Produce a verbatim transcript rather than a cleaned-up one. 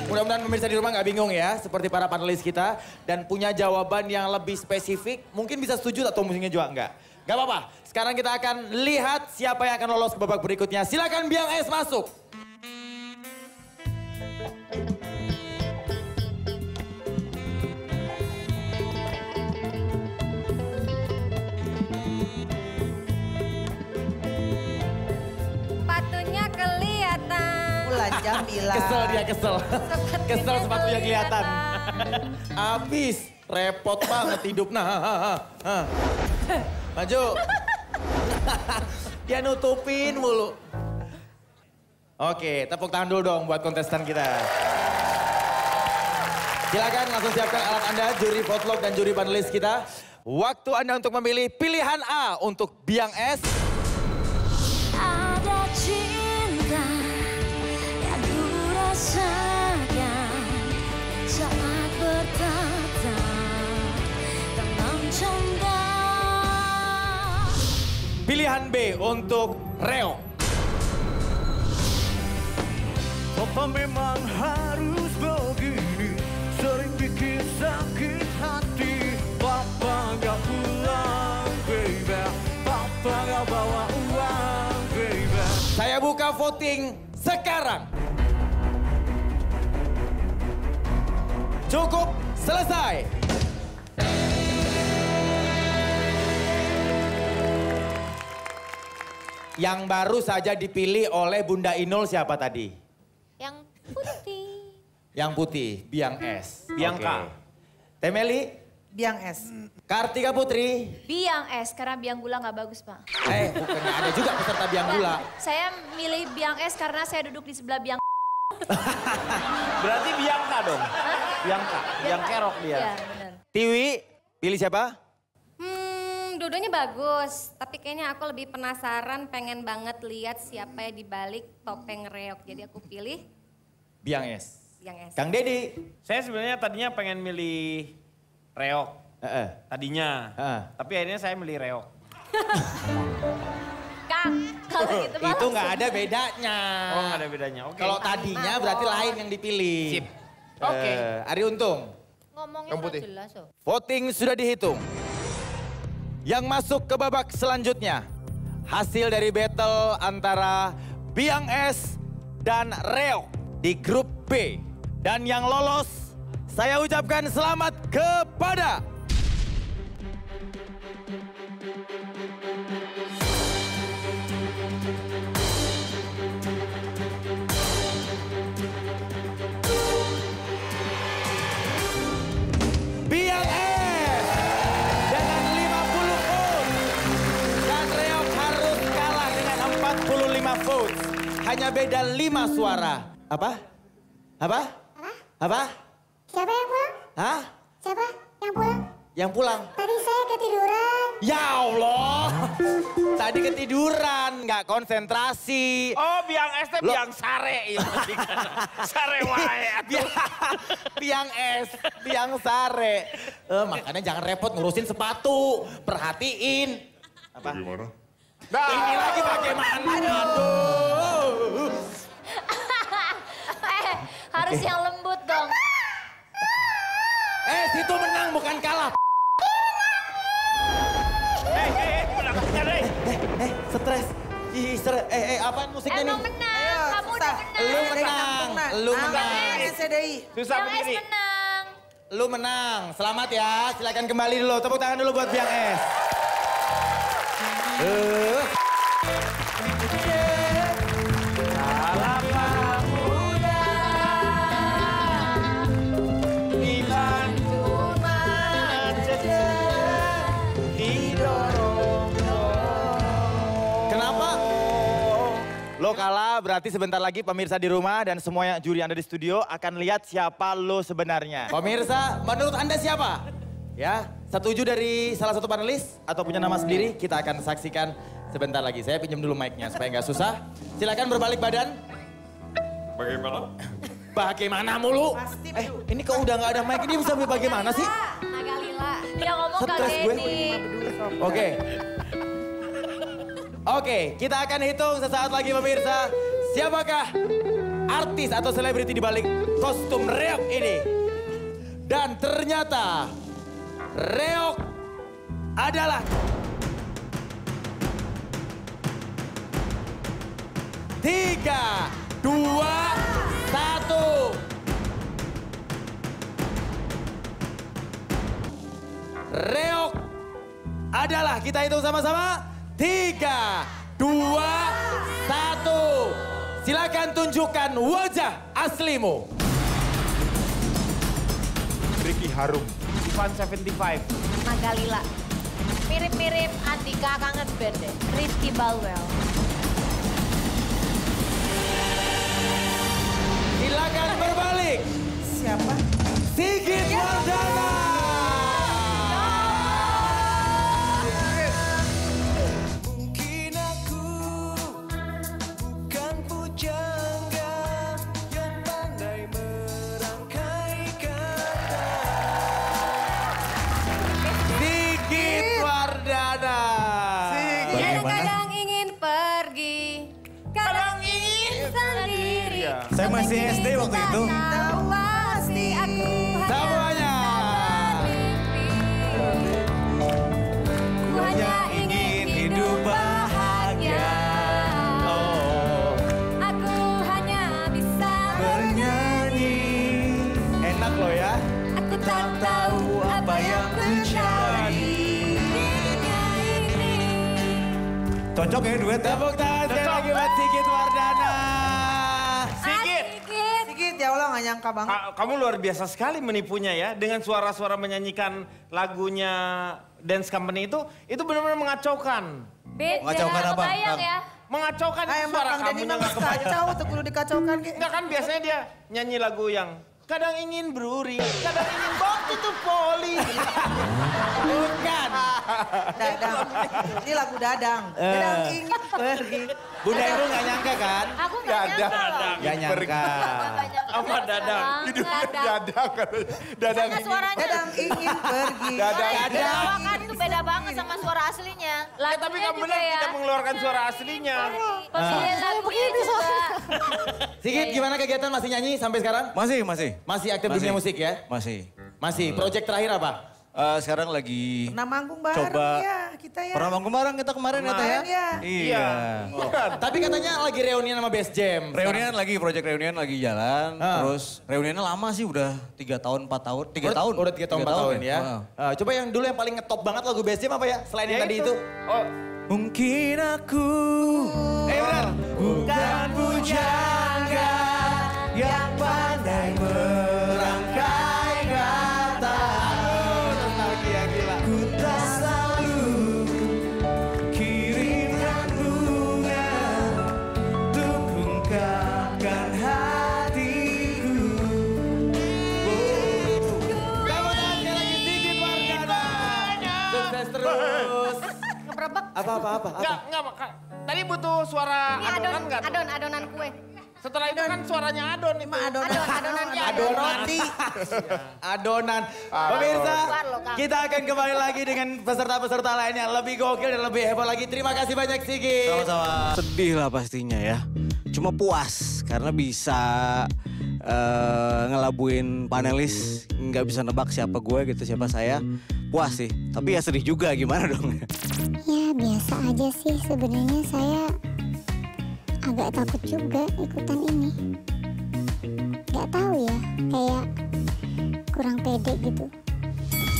Mudah-mudahan pemirsa di rumah nggak bingung ya, seperti para panelis kita. Dan punya jawaban yang lebih spesifik, mungkin bisa setuju atau musiknya juga enggak. Gak apa-apa, sekarang kita akan lihat siapa yang akan lolos ke babak berikutnya. Silakan Biang S masuk. Sepatunya kelihatan. Bulan Jamila. Kesel dia, kesel. Sepatunya Kesel sepatunya kelihatan. kelihatan. Abis, repot banget hidup. Nah, ha, ha, ha. Maju. Dia nutupin mulu. Oke, tepuk tangan dulu dong buat kontestan kita. Silakan langsung siapkan alat Anda, juri vote dan juri panelis kita. Waktu Anda untuk memilih pilihan A untuk Biang S. Ada cinta yang ku rasakan saat bertatap dalam canda. Pilihan B untuk Reo. Apa memang harus begini, sering bikin sakit hati. Papa gak pulang, baby. Papa gak bawa uang, baby. Saya buka voting sekarang. Cukup, selesai. Yang baru saja dipilih oleh Bunda Inul siapa tadi? Yang putih. Yang putih, Biang S. Biangka. Oke. Temeli, Biang S. Kartika Putri. Biang S, karena biang gula nggak bagus, Pak. Eh, bukannya ada juga peserta Biang Gula. Saya milih biang S karena saya duduk di sebelah biang. Berarti Biangka dong? Biangka, Biang kerok dia. Iya, benar. Tiwi, pilih siapa? Hmm, dua-duanya bagus. Tapi kayaknya aku lebih penasaran, pengen banget lihat siapa yang dibalik topeng reok. Jadi aku pilih Biang S. biang S. Kang Dedi. Saya sebenarnya tadinya pengen milih reok. Heeh. Tadinya. Heeh. Tapi akhirnya saya milih reok. Kang, kalau gitu mah Itu nggak langsung. ada bedanya. Oh nggak ada bedanya, oke. Kalau tadinya berarti lain yang dipilih. Sip. Oke. Eh, Ari Untung. Ngomongnya Yang nggak putih. jelas, oh. Voting sudah dihitung. Yang masuk ke babak selanjutnya. Hasil dari battle antara Biang S dan Reok di grup B. Dan yang lolos, saya ucapkan selamat kepada... Biang S dengan lima puluh votes. Dan Reok harus kalah dengan empat puluh lima votes. Hanya beda lima suara. Apa? Apa? Apa? Siapa yang pulang? Hah? Siapa yang pulang? Yang pulang? Tadi saya ketiduran. Ya Allah. Tadi ketiduran, nggak konsentrasi. Oh Biang S teh Loh. Biang sare. Ya, sare wae. Biang, biang es, biang sare. Eh, makanya jangan repot ngurusin sepatu. Perhatiin. Apa? Bagaimana? Nah, ini lagi bagaimana? Aduh. Eh, harus yang lembut dong. Eh, situ menang bukan kalah. Eh, eh, eh, menakutkan deh. Eh, stres. Ih, stres. Eh, eh, apaan musiknya Emang nih? menang, kamu udah menang. Lu menang, lu menang. S D I. Susah Biang S berdiri. menang. Lu menang. Selamat ya. Silakan kembali dulu. Tepuk tangan dulu buat Biang S. Eh. Alangkah mudah dibantu saja didorong-dorong. Kenapa? Lo kalah berarti sebentar lagi pemirsa di rumah dan semua juri Anda di studio akan lihat siapa lo sebenarnya. Pemirsa, menurut Anda siapa? Ya, setuju dari salah satu panelis atau punya nama sendiri? Kita akan saksikan sebentar lagi. Saya pinjam dulu mic-nya supaya nggak susah. Silakan berbalik badan. Bagaimana? Bagaimana mulu? Pasti, Eh, ini kok udah nggak ada mic ini bisa bagaimana sih? Naga Lila. Dia ngomong Kang Stres gue. Dedi. Oke. Oke, kita akan hitung sesaat lagi pemirsa. Siapakah artis atau selebriti di balik kostum reok ini. Dan ternyata reok adalah tiga, dua, satu. Reok adalah, kita hitung sama-sama. Tiga, dua, satu. Silakan tunjukkan wajah aslimu. Ricky Harum. Ivan tujuh puluh lima. Magalila. Mirip-mirip Andika kangen band deh. Rizky Balwell. Silakan berbalik. Siapa? Sigit Wardana. Mungkin aku bukan pujangga yang pandai merangkai kata. Sigit Wardana. Kadang-kadang ingin pergi, kadang ingin sendiri. Saya masih S D waktu itu. Tahu pasti aku Semuanya. Ku hanya ingin hidup bahagia. Oh, Aku hanya bisa Bernyanyi. enak loh ya. Aku tak tahu apa yang terjadi. Dunia ini. Cocok ya duet ya. Tepuk tangan sekali lagi buat Sigit Wardana. Sigit. Sigit. Sigit, ya Allah gak nyangka banget. Ka- Kamu luar biasa sekali menipunya ya. Dengan suara-suara menyanyikan lagunya Dance Company itu, itu benar-benar mengacaukan. Beda, Mengacaukan apa, kebayang Kang? ya. Mengacaukan Ah, emang suara Kang Denny kamunya mah nggak nggak kebayang. kacau tuh kudu dikacaukan. Ki. Enggak kan biasanya dia nyanyi lagu yang kadang ingin beruri, kadang ingin bawa itu poli. Bukan. Dadang. Ini lagu Dadang. Dadang ingin pergi. Bunda Ibu nggak nyangka kan? Aku gak nyangka loh. Nggak nyangka. Apa dadang? Dadang katanya. Dadang Karena suaranya. Dadang ingin pergi. Dadang. Suara yang dibawakan itu beda banget sama suara aslinya. Eh, tapi kamu benar tidak mengeluarkan suara aslinya. Pemilihan lagunya juga. Sigit, gimana kegiatan, masih nyanyi sampai sekarang? Masih, masih. Masih aktif Masih. dunia musik ya? Masih. Masih. Project terakhir apa? Eh, sekarang lagi Pernah manggung bareng coba. ya kita ya. Pernah manggung bareng kita kemarin, ya Teh ya? Kemarin ya. Iya. Tapi katanya lagi reunian sama Best Jam. Reunian lagi, project reunion lagi jalan. Ah. Terus reunionnya lama sih, udah tiga tahun, empat tahun. Tiga Udah- tahun. Udah tiga tahun, empat tahun ya. Ah. Eh, coba yang dulu yang paling ngetop banget lagu Best Jam apa ya? Selain yang Ya tadi itu. itu. Oh, Mungkin aku Eh benar. bukan pujangga yang pandai merangkai kata. Nostalgia gila. Ku tak selalu kirimkan bunga untuk ungkapkan hatiku. Tepuk tangan sekali lagi Sigit Wardana. Sukses terus. Ngebrebek. Apa apa apa? apa? enggak, enggak, Kak. Tadi butuh suara Ini adonan adon, enggak? tuh? adon, adonan kue. Setelah itu kan suaranya adon itu. Mah adonan. Adon, adonan ya. Adonan. Roti. Adonan. Pemirsa, Keluar loh, Kang. kita akan kembali lagi dengan peserta-peserta lainnya lebih gokil dan lebih hebat lagi. Terima kasih banyak Sigit. Sama-sama. Sedih lah pastinya ya. Cuma puas karena bisa eh, ngelabuin panelis. Nggak bisa nebak siapa gue gitu, siapa saya. Puas sih. Tapi ya sedih juga, gimana dong? Ya biasa aja sih sebenarnya saya agak takut juga ikutan ini. Gak tahu ya, kayak kurang pede gitu.